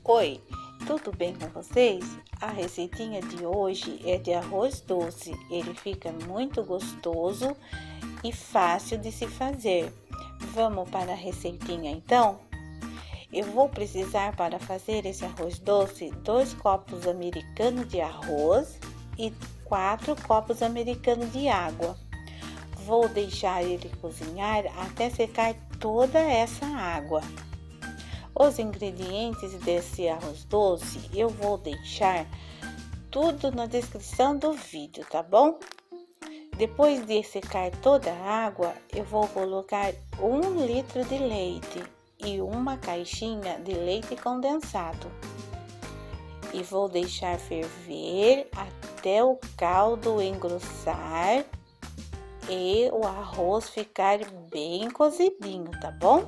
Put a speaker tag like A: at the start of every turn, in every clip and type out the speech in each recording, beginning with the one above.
A: Oi, tudo bem com vocês? A receitinha de hoje é de arroz doce. Ele fica muito gostoso e fácil de se fazer. Vamos para a receitinha então? Eu vou precisar para fazer esse arroz doce 2 copos americanos de arroz e 4 copos americanos de água. Vou deixar ele cozinhar até secar toda essa água. Os ingredientes desse arroz doce eu vou deixar tudo na descrição do vídeo, tá bom? Depois de secar toda a água, eu vou colocar 1 litro de leite e uma caixinha de leite condensado. E vou deixar ferver até o caldo engrossar e o arroz ficar bem cozidinho, tá bom?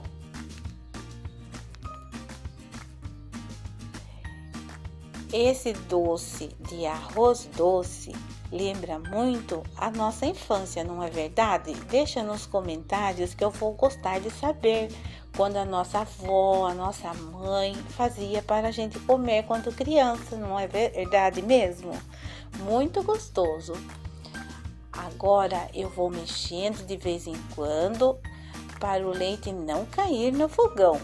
A: Esse doce de arroz doce lembra muito a nossa infância, não é verdade? Deixa nos comentários que eu vou gostar de saber quando a nossa avó, a nossa mãe fazia para a gente comer quando criança, não é verdade mesmo? Muito gostoso. Agora eu vou mexendo de vez em quando para o leite não cair no fogão.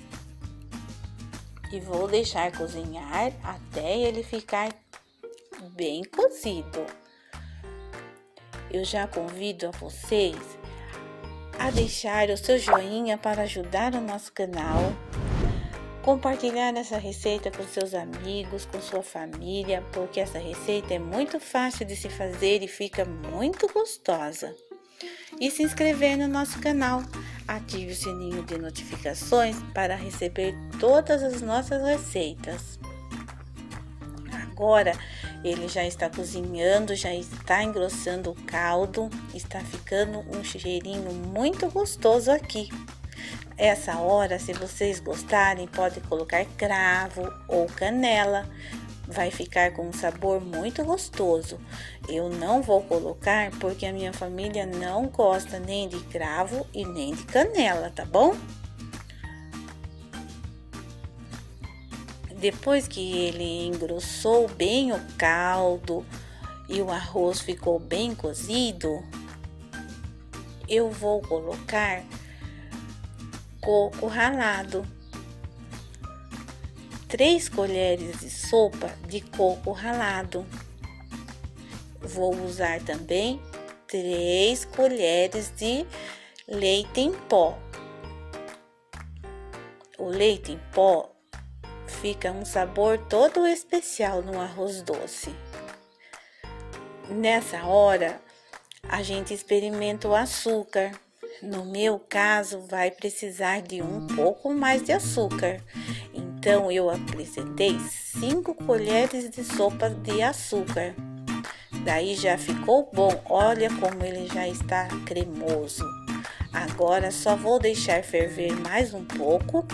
A: E vou deixar cozinhar até ele ficar bem cozido. Eu já convido a vocês a deixar o seu joinha para ajudar o nosso canal, compartilhar essa receita com seus amigos, com sua família, porque essa receita é muito fácil de se fazer e fica muito gostosa. E se inscrever no nosso canal. Ative o sininho de notificações para receber todas as nossas receitas. Agora ele já está cozinhando, já está engrossando o caldo, está ficando um cheirinho muito gostoso aqui. Essa hora, se vocês gostarem, pode colocar cravo ou canela. Vai ficar com um sabor muito gostoso. Eu não vou colocar porque a minha família não gosta nem de cravo e nem de canela, tá bom? Depois que ele engrossou bem o caldo e o arroz ficou bem cozido, eu vou colocar coco ralado. 3 colheres de sopa de coco ralado. Vou usar também 3 colheres de leite em pó. O leite em pó fica um sabor todo especial no arroz doce. Nessa hora, a gente experimenta o açúcar. No meu caso, vai precisar de um pouco mais de açúcar. Então, eu acrescentei 5 colheres de sopa de açúcar. Daí já ficou bom. Olha como ele já está cremoso. Agora, só vou deixar ferver mais um pouco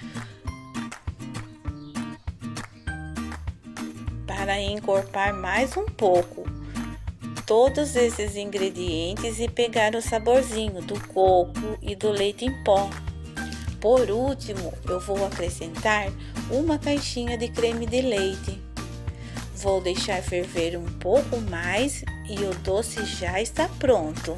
A: para encorpar mais um pouco todos esses ingredientes e pegar o saborzinho do coco e do leite em pó. Por último, eu vou acrescentar uma caixinha de creme de leite. Vou deixar ferver um pouco mais e o doce já está pronto.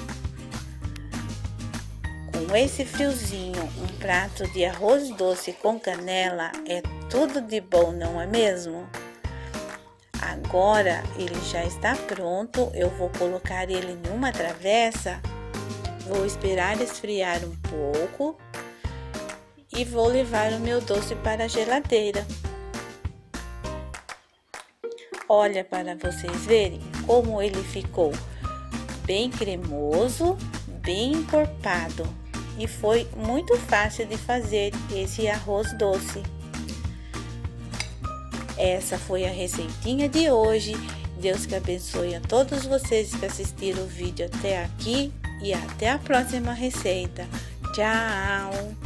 A: Com esse friozinho, um prato de arroz doce com canela é tudo de bom, não é mesmo? Agora ele já está pronto, eu vou colocar ele numa travessa, vou esperar esfriar um pouco e vou levar o meu doce para a geladeira. Olha para vocês verem como ele ficou bem cremoso, bem encorpado e foi muito fácil de fazer esse arroz doce. Essa foi a receitinha de hoje. Deus que abençoe a todos vocês que assistiram o vídeo até aqui e até a próxima receita. Tchau!